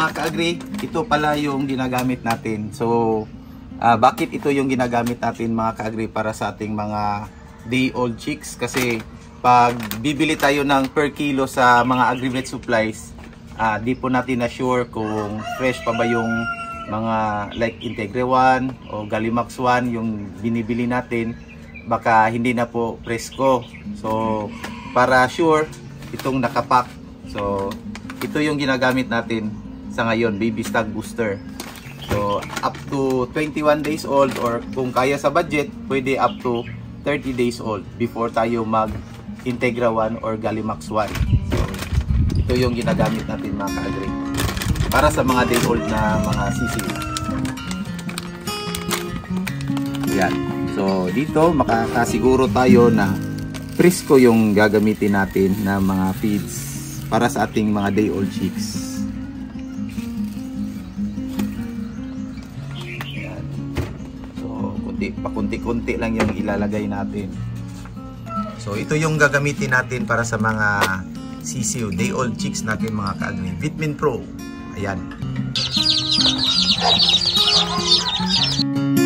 mga ka-agri, ito pala yung ginagamit natin. So, bakit ito yung ginagamit natin mga ka-agri para sa ating mga day-old chicks? Kasi pag bibili tayo ng per kilo sa mga agri-vet supplies, di po natin na sure kung fresh pa ba yung mga like Integre 1 o Gallimax 1 yung binibili natin. Baka hindi na po presko. So, para sure, itong nakapack. So, ito yung ginagamit natin sa ngayon, baby stag booster. So, up to 21 days old or kung kaya sa budget, pwede up to 30 days old before tayo mag Integra 1 or Gallimax 1. So, ito yung ginagamit natin mga ka-agri para sa mga day old na mga sisiw. Yan. So, dito makakasiguro tayo na presko yung gagamitin natin na mga feeds para sa ating mga day old chicks. Yan. So, pakunti-kunti lang yung ilalagay natin. So, ito yung gagamitin natin para sa mga sisiw, day old chicks natin mga ka-agri. Vitamin Pro. Ayan.